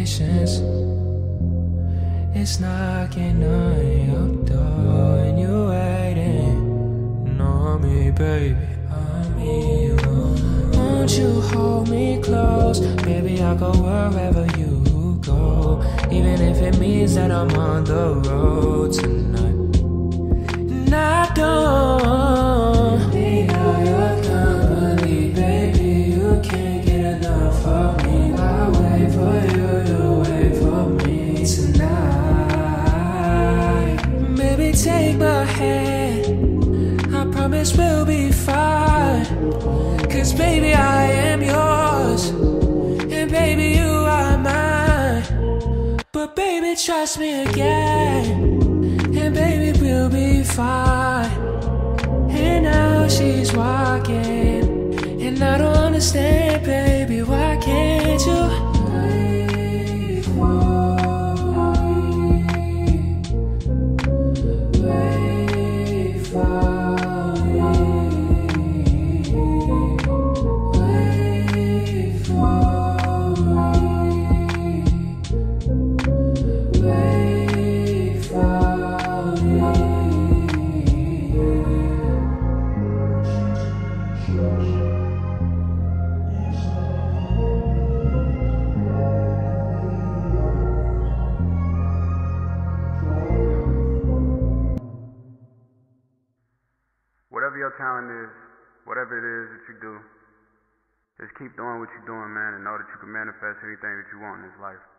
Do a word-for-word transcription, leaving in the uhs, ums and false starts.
patience. It's knocking on your door and you're waiting on me, baby, on me. Won't you hold me close? Baby, I'll go wherever you go, even if it means that I'm on the road tonight. And I don't need all your company, baby, you can't get enough of me. I wait for you, you wait for me tonight. Baby, take my hand, I promise we'll be fine. Cause baby, I am yours, and baby, you are mine. But baby, trust me again, and baby, we'll be fine. And now she's walking, and I don't understand, baby, why can't you wait for me? Wait for me. Wait for me. Wait for me. Whatever your talent is, whatever it is that you do, just keep doing what you're doing, man, and know that you can manifest anything that you want in this life.